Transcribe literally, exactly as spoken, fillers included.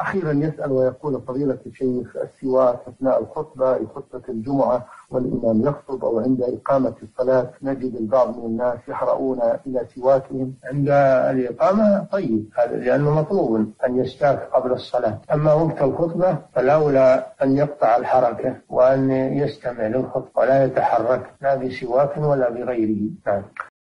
أخيرا يسأل ويقول: فضيلة الشيخ، السواك أثناء الخطبة، خطبة الجمعة والإمام يخطب أو عند إقامة الصلاة، نجد البعض من الناس يحرؤون إلى سواكهم عند الإقامة. طيب، هذا لأنه مطلوب أن يستاك قبل الصلاة. أما وقت الخطبة فالأولى أن يقطع الحركة وأن يستمع للخطبة ولا يتحرك لا بسواك ولا بغيره. نعم.